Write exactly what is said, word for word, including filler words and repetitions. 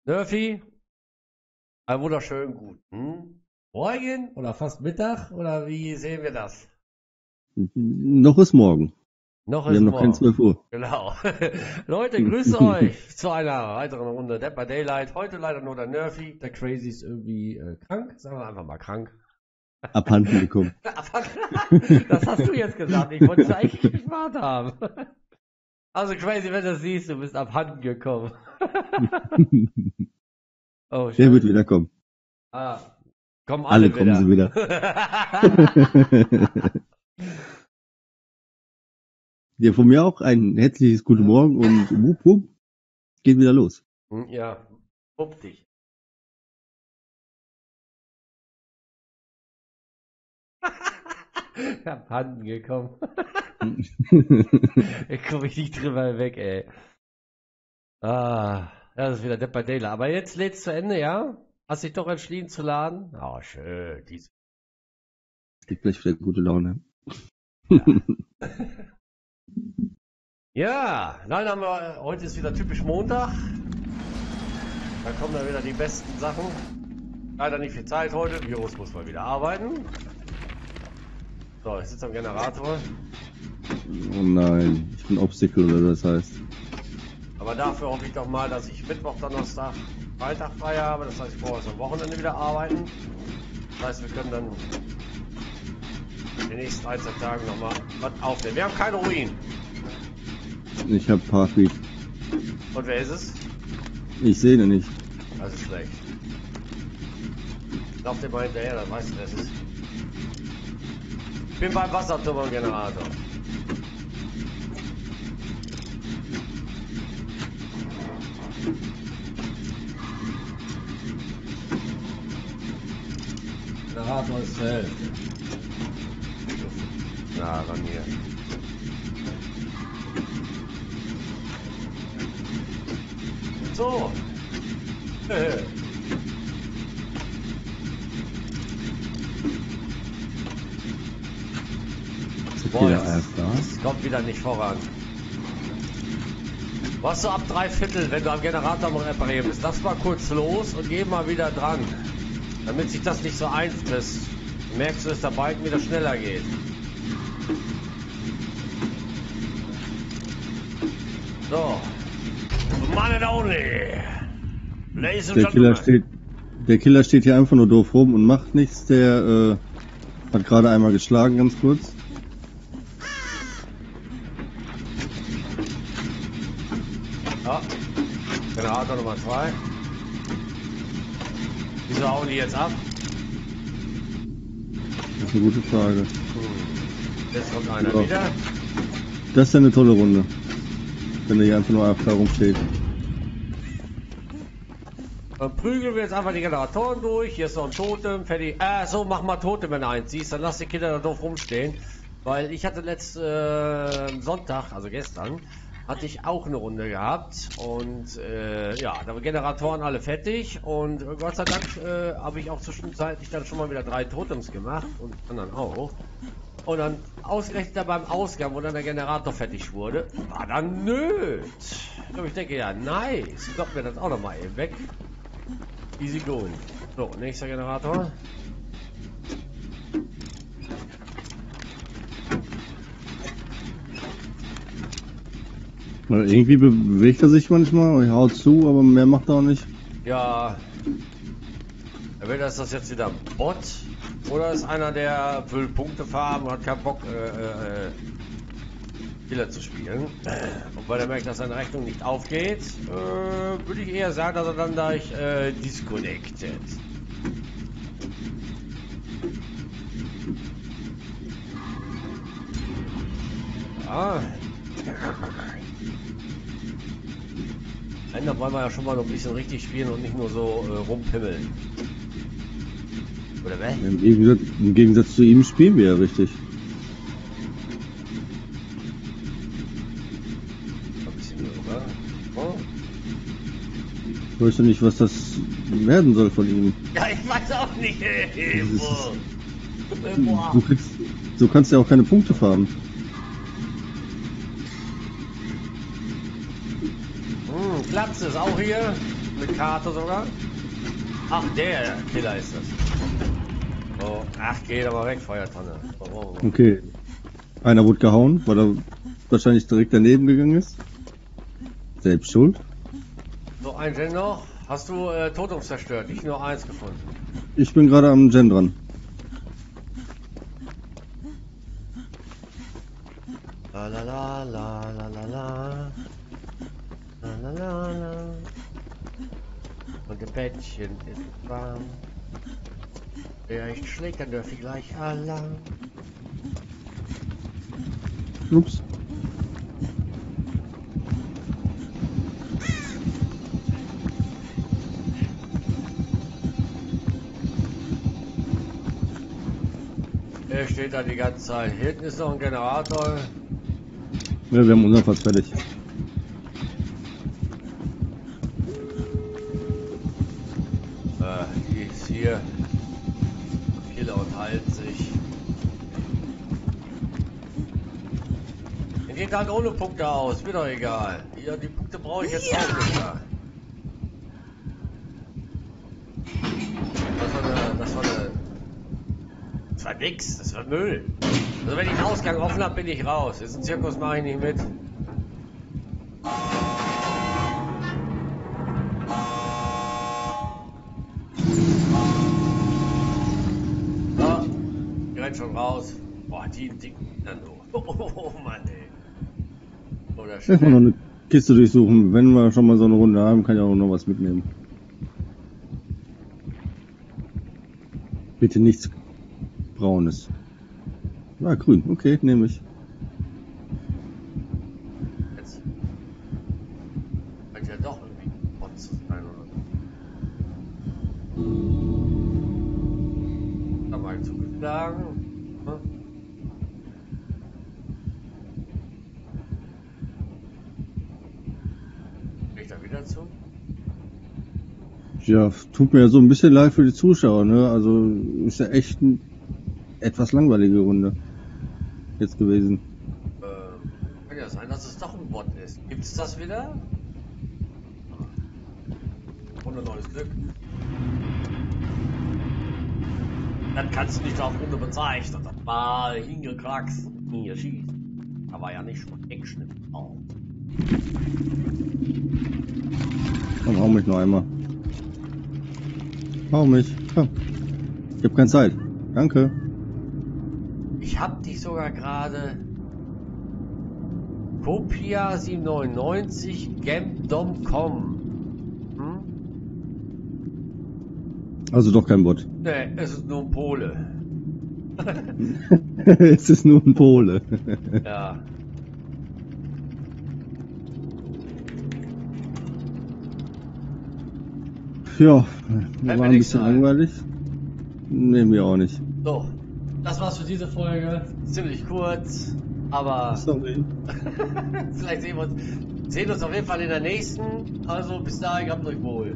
Nerfy, einen wunderschönen guten Morgen oder fast Mittag oder wie sehen wir das? Noch ist morgen. Noch Wir ist haben noch kein morgen. zwölf Uhr. Genau. Leute, grüße euch zu einer weiteren Runde Dead by Daylight. Heute leider nur der Nerfy. Der Crazy ist irgendwie äh, krank. Sagen wir einfach mal krank. Abhanden gekommen. Das hast du jetzt gesagt. Ich wollte es eigentlich gespart haben. Also Crazy, wenn du das siehst, du bist abhanden gekommen. Oh, Der wird wieder kommen. Ah, kommen alle, Alle kommen sie wieder. Ja, von mir auch ein herzliches Guten Morgen und wupp, wupp, geht wieder los. Ja, wupp dich. Abhanden gekommen. Ich komme ich nicht drüber weg, ey. Ah, das ist wieder Dead by Daylight. Aber jetzt lädst zu Ende, ja? Hast dich doch entschieden zu laden? Oh, schön. Dies. Gibt gleich wieder gute Laune. Ja. Ja, nein, haben wir, heute ist wieder typisch Montag. Da kommen dann wieder die besten Sachen. Leider nicht viel Zeit heute. Virus muss mal wieder arbeiten. So, ich sitze am Generator. Oh nein, ich bin Obstacle oder was das heißt. Aber dafür hoffe ich doch mal, dass ich Mittwoch, Donnerstag, Freitag frei habe. Das heißt, ich brauche erst am Wochenende wieder arbeiten. Das heißt, wir können dann in den nächsten ein, zwei Tagen nochmal was aufnehmen. Wir haben keine Ruinen. Ich hab Heartbeat. Und wer ist es? Ich sehe ihn nicht. Das ist schlecht. Lauf dir mal hinterher, dann weißt du, wer es ist. Ich bin beim Wasserturm am Generator. Generator ist hell. Na, ran hier. So. Boah, das kommt wieder nicht voran. Was so ab drei Viertel, wenn du am Generator mal reparieren bist, lass mal kurz los und geh mal wieder dran. Damit sich das nicht so einfrisst. Merkst du, dass der Balken wieder schneller geht. So. One and only. Ladies and Der Killer steht, der Killer steht hier einfach nur doof rum und macht nichts. Der äh, hat gerade einmal geschlagen, ganz kurz. Ja. Generator Nummer zwei. Wieso hauen die jetzt ab? Das ist eine gute Frage. Hm. Jetzt kommt einer Ja. wieder. Das ist ja eine tolle Runde. Wenn er hier einfach nur A F K rumsteht. Dann prügeln wir jetzt einfach die Generatoren durch. Hier ist noch ein Totem. Fertig. Äh, so, mach mal Totem, wenn du eins siehst. Dann lass die Kinder da doof rumstehen. Weil ich hatte letzten äh, Sonntag, also gestern, hatte ich auch eine Runde gehabt. Und äh, ja, da waren Generatoren alle fertig. Und äh, Gott sei Dank äh, habe ich auch zwischenzeitlich dann schon mal wieder drei Totems gemacht. Und anderen auch. Und dann ausgerechnet beim Ausgang, wo dann der Generator fertig wurde, war dann nöt. Und ich denke, ja, nice. Ich glaube mir das auch noch mal eben weg. Easy going. So, nächster Generator. Weil irgendwie bewegt er sich manchmal, er haut zu, aber mehr macht er auch nicht. Ja. Entweder ist das jetzt wieder ein Bot oder ist einer, der will Punkte farben und hat keinen Bock, äh, äh, Killer zu spielen. Und weil er merkt, dass seine Rechnung nicht aufgeht, äh, würde ich eher sagen, dass er dann gleich äh, disconnected. Ja. Da wollen wir ja schon mal noch ein bisschen richtig spielen und nicht nur so äh, rumpimmeln. Oder was? Im Gegensatz, Im Gegensatz zu ihm spielen wir ja richtig. Ein bisschen rüber. Oh. Ich weiß ja nicht, was das werden soll von ihm. Ja, ich weiß auch nicht. Ey, Das wo? Boah. Du kriegst, so kannst du ja auch keine Punkte farben. Hm, Platz ist auch hier. Mit Karte sogar. Ach, der Killer ist das. Oh, ach, geh doch mal weg, Feuertonne. Oh, oh, oh. Okay. Einer wurde gehauen, weil er wahrscheinlich direkt daneben gegangen ist. Selbst schuld. So, ein Gen noch. Hast du äh, Totems zerstört? Ich nur eins gefunden. Ich bin gerade am Gen dran. La la la la la la la. La la la la. Und im Bettchen ist warm. Wer ich schlägt, dann dürfe ich gleich Alarm. Ups. Er steht da die ganze Zeit. Hier hinten ist noch ein Generator. Ja, wir haben unseren fast fertig. Äh, die ist hier. Killer und heilt sich. Er geht halt ohne Punkte aus. Mir doch egal. Ja, die Punkte brauche ich jetzt auch nicht mehr. Das war eine, das war eine, das war nix, das war Müll. Also wenn ich den Ausgang offen habe, bin ich raus. Jetzt ein Zirkus mache ich nicht mit. So, ich renn schon raus. Boah, die dicken dann so. Oh, oh, oh Mann, ey. Oder Erstmal noch eine Kiste durchsuchen. Wenn wir schon mal so eine Runde haben, kann ich auch noch was mitnehmen. Bitte nichts Braunes. Ah, grün. Okay, nehme ich. Jetzt könnte ja doch irgendwie Botz sein oder so. Da mal zugeschlagen. Hm? Krieg ich da wieder zu? Ja, tut mir ja so ein bisschen leid für die Zuschauer, ne? Also ist ja echt eine etwas langweilige Runde jetzt gewesen. Ähm, kann ja sein, dass es doch ein Bot ist. Gibt's das wieder? Und ein neues Glück. Dann kannst du nicht auf Runde bezeichnen. Das war hingekraxt. Hier schießt. Aber ja nicht schon Action. Oh. Komm, hau mich noch einmal. Hau mich. Komm. Ich hab keine Zeit. Danke. Ich hab dich sogar gerade. Copia sieben neun neun Gamp Punkt com. Hm? Also doch kein Bot. Nee, es ist nur ein Pole. Es ist nur ein Pole. Ja. Ja, Wenn war wir ein nichts bisschen sagen. langweilig. Nehmen wir auch nicht. So, das war's für diese Folge. Ziemlich kurz, aber Sorry. vielleicht sehen wir uns, sehen uns auf jeden Fall in der nächsten. Also bis dahin, habt euch wohl.